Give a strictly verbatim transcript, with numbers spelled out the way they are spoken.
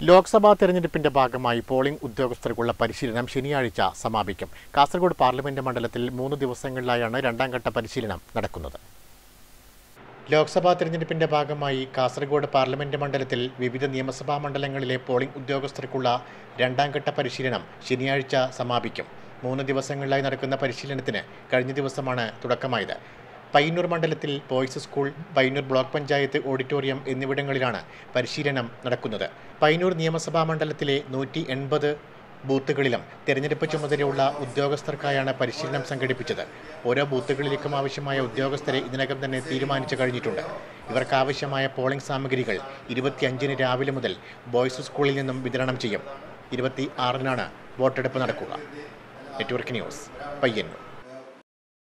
ലോക്സഭാ തെരഞ്ഞെടുപ്പിന്റെ ഭാഗമായി പോളിംഗ് ഉദ്യോഗസ്ഥർക്കുള്ള പരിശീലനം ശനിയാഴ്ച സമാപിക്കും. കാസർഗോഡ് പാർലമെന്റ് മണ്ഡലത്തിൽ മൂന്ന് ദിവസങ്ങളിലായാണ് രണ്ടാം ഘട്ട പരിശീലനം നടക്കുന്നത്. ലോക്സഭാ തെരഞ്ഞെടുപ്പിന്റെ ഭാഗമായി കാസർഗോഡ് പാർലമെന്റ് മണ്ഡലത്തിൽ വിവിധ നിയമസഭാ മണ്ഡലങ്ങളിലെ പോളിംഗ് ഉദ്യോഗസ്ഥർക്കുള്ള രണ്ടാം ഘട്ട പരിശീലനം ശനിയാഴ്ച സമാപിക്കും. മൂന്ന് ദിവസങ്ങളിലായി നടക്കുന്ന പരിശീലനത്തിന് കഴിഞ്ഞ ദിവസമാണ് തുടക്കമായത്. പയ്യന്നൂർ മണ്ഡലത്തിൽ boys school, Payyanur block panchayat auditorium എന്നിവിടങ്ങളിലാണ് പരിശീലനം നടക്കുന്നത്. പയ്യന്നൂർ നിയമസഭാ മണ്ഡലത്തിലെ നൂറ്റി എൺപത് ബൂത്തുകളിലും തെരഞ്ഞെടുപ്പ് ചുമതലയുള്ള ഉദ്യോഗസ്ഥർക്കായാണ് പരിശീലനം സംഘടിപ്പിച്ചത്. ഓരോ ബൂത്തുകളിലേക്കും ആവശ്യമായ ഉദ്യോഗസ്ഥരെ ഇതിനകം തന്നെ തീരുമാനിച്ചു കഴിഞ്ഞിട്ടുണ്ട്. ഇവർക്കാവശ്യമായ പോളിംഗ് സാമഗ്രികൾ ഇരുപത്തിയഞ്ചിന് രാവിലെ മുതൽ ബോയ്സ് സ്കൂളിൽ നിന്നും വിതരണം ചെയ്യും. ഇരുപത്തി ആറിനാണ് വോട്ടെടുപ്പ് നടക്കുക. Network news, Payyanur.